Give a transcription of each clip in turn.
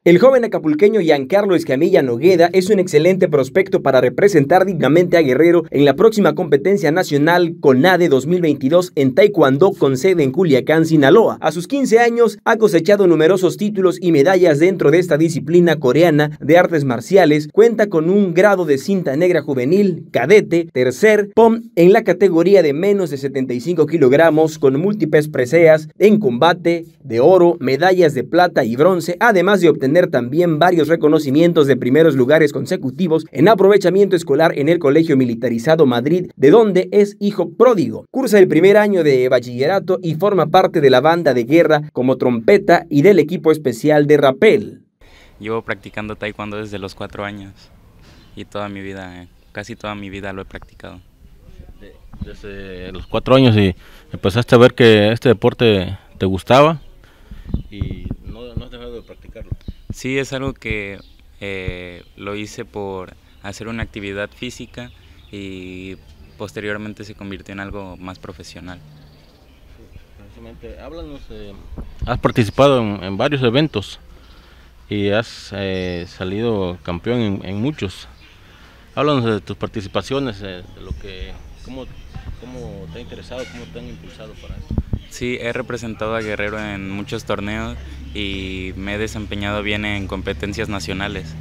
El joven acapulqueño Giancarlo Escamilla Nogueda es un excelente prospecto para representar dignamente a Guerrero en la próxima competencia nacional CONADE 2022 en Taekwondo con sede en Culiacán, Sinaloa. A sus 15 años ha cosechado numerosos títulos y medallas dentro de esta disciplina coreana de artes marciales. Cuenta con un grado de cinta negra juvenil, cadete, tercer, POM en la categoría de menos de 75 kilogramos con múltiples preseas en combate, de oro, medallas de plata y bronce, además de obtener también varios reconocimientos de primeros lugares consecutivos en aprovechamiento escolar en el Colegio Militarizado Madrid, de donde es hijo pródigo. Cursa el primer año de bachillerato y forma parte de la banda de guerra como trompeta y del equipo especial de rapel. Llevo practicando taekwondo desde los 4 años y toda mi vida, casi toda mi vida lo he practicado. Desde los 4 años y empezaste a ver que este deporte te gustaba y no has dejado de practicarlo. Sí, es algo que lo hice por hacer una actividad física y posteriormente se convirtió en algo más profesional. Háblanos, has participado en varios eventos y has salido campeón en muchos. Háblanos de tus participaciones, de lo que, cómo te ha interesado, cómo te han impulsado para eso. Sí, he representado a Guerrero en muchos torneos y me he desempeñado bien en competencias nacionales.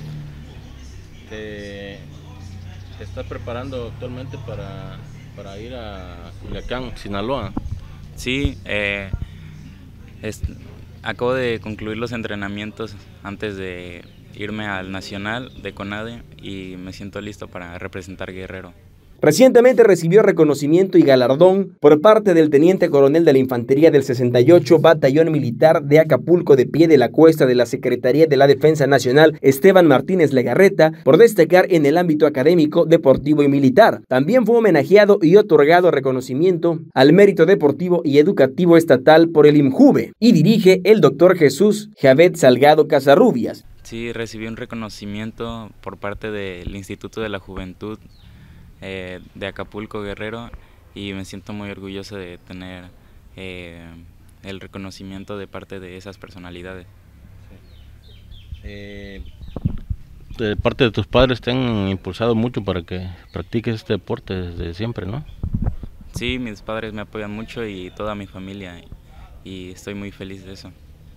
¿Te estás preparando actualmente para ir a Culiacán, Sinaloa? Sí, acabo de concluir los entrenamientos antes de irme al Nacional de CONADE y me siento listo para representar Guerrero. Recientemente recibió reconocimiento y galardón por parte del Teniente Coronel de la Infantería del 68 Batallón Militar de Acapulco de Pie de la Cuesta de la Secretaría de la Defensa Nacional, Esteban Martínez Legarreta, por destacar en el ámbito académico, deportivo y militar. También fue homenajeado y otorgado reconocimiento al mérito deportivo y educativo estatal por el IMJUVE y dirige el doctor Jesús Javed Salgado Casarrubias. Sí, recibí un reconocimiento por parte del Instituto de la Juventud de Acapulco, Guerrero, y me siento muy orgulloso de tener el reconocimiento de parte de esas personalidades. De parte de tus padres te han impulsado mucho para que practiques este deporte desde siempre, ¿no? Sí, mis padres me apoyan mucho y toda mi familia, y estoy muy feliz de eso.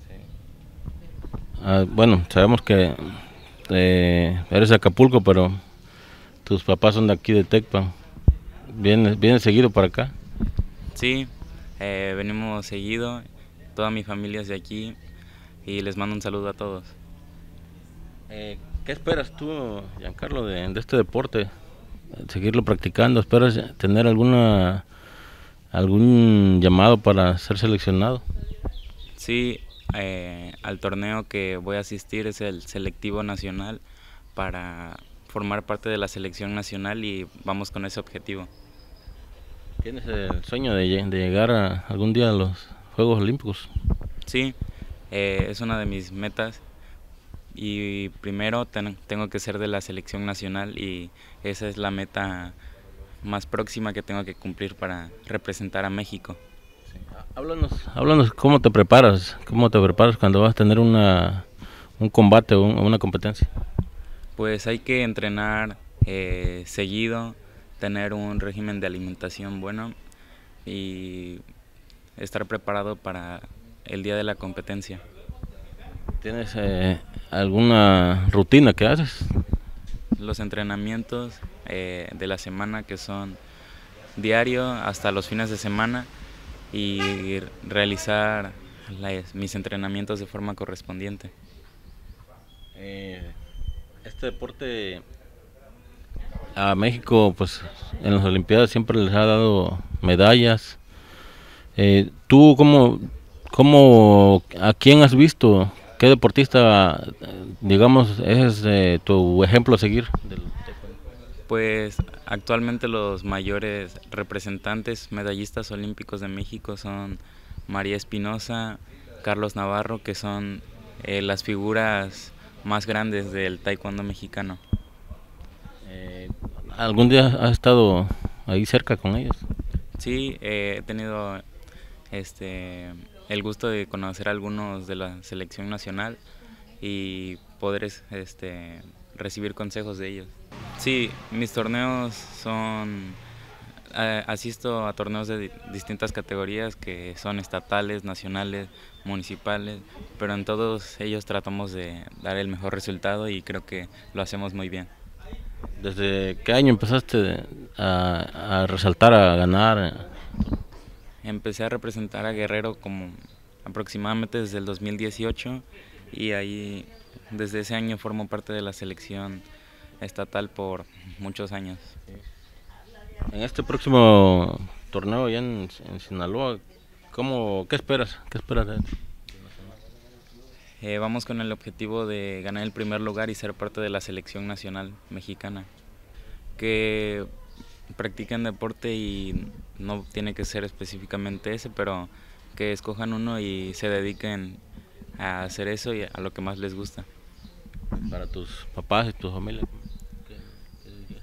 Bueno, sabemos que eres de Acapulco, pero tus papás son de aquí de Tecpan. ¿Vienes seguido para acá? Sí, venimos seguido, toda mi familia es de aquí y les mando un saludo a todos. ¿Qué esperas tú, Giancarlo, de este deporte? ¿Seguirlo practicando? ¿Esperas tener algún llamado para ser seleccionado? Sí, al torneo que voy a asistir es el selectivo nacional para formar parte de la selección nacional y vamos con ese objetivo. ¿Tienes el sueño de llegar algún día a los Juegos Olímpicos? Sí, es una de mis metas y primero tengo que ser de la selección nacional y esa es la meta más próxima que tengo que cumplir para representar a México. Sí. Háblanos cómo te preparas cuando vas a tener un combate o una competencia. Pues hay que entrenar seguido, tener un régimen de alimentación bueno y estar preparado para el día de la competencia. ¿Tienes alguna rutina que haces? Los entrenamientos de la semana, que son diario hasta los fines de semana, y realizar mis entrenamientos de forma correspondiente. Este deporte a México, pues en las Olimpiadas siempre les ha dado medallas. ¿Tú a quién has visto? ¿Qué deportista, digamos, es tu ejemplo a seguir? Pues actualmente los mayores representantes medallistas olímpicos de México son María Espinosa, Carlos Navarro, que son las figuras más grandes del taekwondo mexicano. ¿Algún día has estado ahí cerca con ellos? Sí, he tenido el gusto de conocer a algunos de la selección nacional y poder recibir consejos de ellos. Sí, mis torneos son, asisto a torneos de distintas categorías que son estatales, nacionales, municipales, pero en todos ellos tratamos de dar el mejor resultado y creo que lo hacemos muy bien. ¿Desde qué año empezaste a resaltar, a ganar? Empecé a representar a Guerrero como aproximadamente desde el 2018 y ahí desde ese año formo parte de la selección estatal por muchos años. En este próximo torneo ya en Sinaloa, ¿qué esperas? ¿Qué esperas de él? Vamos con el objetivo de ganar el primer lugar y ser parte de la selección nacional mexicana. Que practiquen deporte y no tiene que ser específicamente ese, pero que escojan uno y se dediquen a hacer eso y a lo que más les gusta. Para tus papás y tu familia, ¿qué dirías?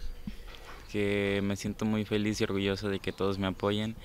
Que me siento muy feliz y orgulloso de que todos me apoyen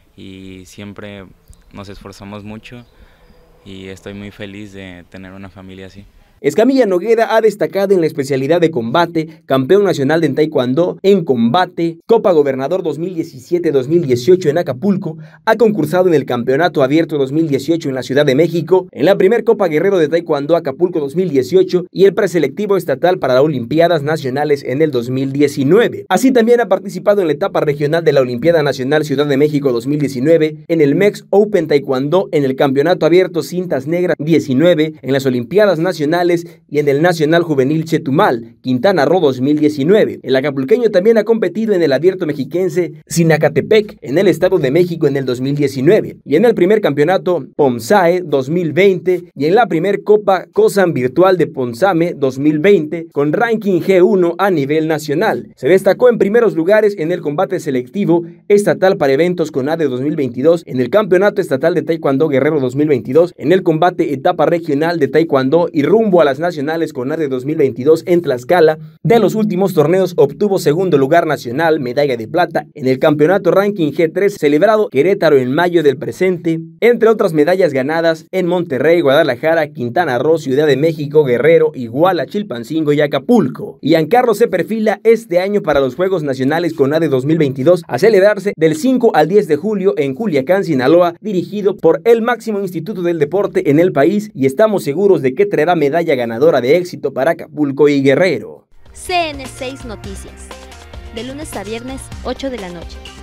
y siempre nos esforzamos mucho y estoy muy feliz de tener una familia así. Escamilla Nogueda ha destacado en la especialidad de combate, campeón nacional de Taekwondo en combate, Copa Gobernador 2017-2018 en Acapulco, ha concursado en el Campeonato Abierto 2018 en la Ciudad de México, en la primer Copa Guerrero de Taekwondo Acapulco 2018 y el preselectivo estatal para las Olimpiadas Nacionales en el 2019. Así también ha participado en la etapa regional de la Olimpiada Nacional Ciudad de México 2019, en el Mex Open Taekwondo, en el Campeonato Abierto Cintas Negras 19, en las Olimpiadas Nacionales y en el Nacional Juvenil Chetumal, Quintana Roo 2019. El acapulqueño también ha competido en el Abierto Mexiquense Zinacatepec, en el Estado de México en el 2019, y en el primer Campeonato POMSAE 2020 y en la primer Copa COSAM Virtual de POMSAME 2020 con ranking G1 a nivel nacional. Se destacó en primeros lugares en el combate selectivo estatal para eventos CONADE 2022, en el Campeonato Estatal de Taekwondo Guerrero 2022, en el combate etapa regional de Taekwondo y rumbo a las nacionales CONADE 2022 en Tlaxcala. De los últimos torneos obtuvo segundo lugar nacional, medalla de plata, en el campeonato ranking G3 celebrado Querétaro en mayo del presente, entre otras medallas ganadas en Monterrey, Guadalajara, Quintana Roo, Ciudad de México, Guerrero, Iguala, Chilpancingo y Acapulco. Giancarlo se perfila este año para los Juegos Nacionales CONADE 2022 a celebrarse del 5 al 10 de julio en Culiacán, Sinaloa, dirigido por el máximo instituto del deporte en el país, y estamos seguros de que traerá medalla ganadora de éxito para Acapulco y Guerrero. CN6 Noticias, de lunes a viernes, 8 de la noche.